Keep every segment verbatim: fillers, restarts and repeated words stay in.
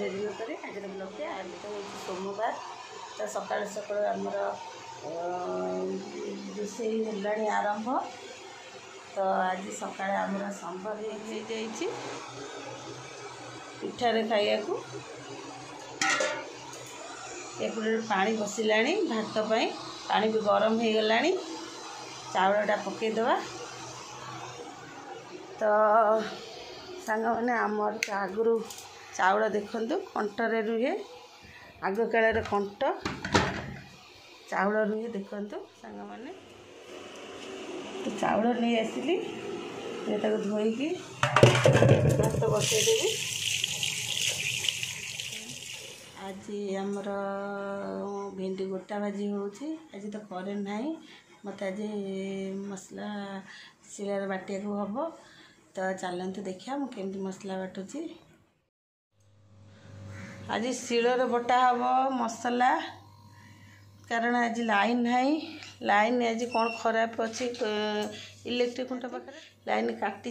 dairy करे आज blog आज तो सोमवार तो सका सका आमर रोसे है आरंभ तो आज सका आमर संबर हो जाइए पिठारे खाइया एपटे पानी बसिला भात पाई पानी भी गरम हो गला चाउलटा पकईदे तो सांग मैंने आमर आगु चाउल देखु कंटरे रुहे आग काल कंट चाउल रुहे देखु सांग मैंने तो चाउल नहीं आसली धोईकी भात बसईदेवी आज आमर भेंडी गोटा भाजी होची आज तो करेन्ट नहीं मत आज मसला शिलार बाटिया को हम तो चलते देखिए मुझे मसला बाटुची आज शिलर बटा हम मसला कारण आज लाइन नहीं लाइन आज कौन खराब अच्छी इलेक्ट्रिक खुंटा पाखे लाइन काटी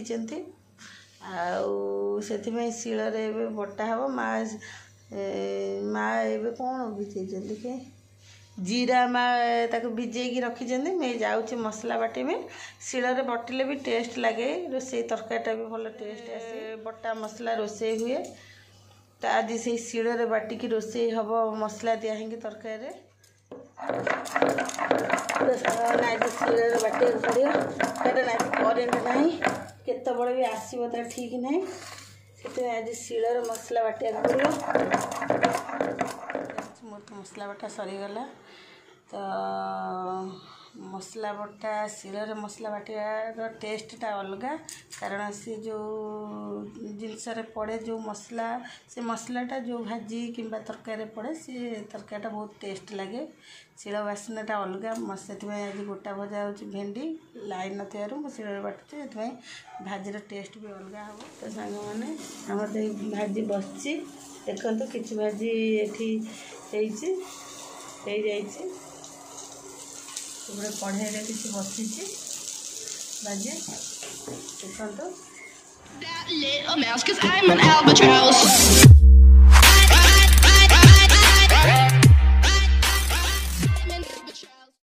आउ शिलर बटा हम माँ माँ ए कौन भिजे के जीरा माँ ताको भिजे रखी मैं जाऊँ मसला बाटे में शिलर बटिले भी टेस्ट लगे रोसे तरकारीटा भी भल टेस्ट आसे बटा मसला रोसे हुए तो आज से शिलर बाटिकी रोसे हम मसला दिहे तरकारी आज शिलर बाटे पड़ो कारण आज करेन्ट ना केत भी आसो तो ठीक ना से आज शिलर मसला बाटिया पड़ो मोर तो मसला बटा सरीगला तो मसला बटा शिलर मसला बाटियार टेस्टा अलग कारण से जो जिनस पड़े जो मसला से मसलाटा जो भाजी कि तरकारी पड़े सी तरकारीटा बहुत टेस्ट लगे शिल बासनाटा अलग से आज गोटा भजा हो भेंडी लाइन न शिल बाटुचे से भाजीर टेस्ट भी अलग हम तो सांग मैंने आम भाजी बसची देखो कि भाजी ये कढ़ाई किसी बसी भाजी देखो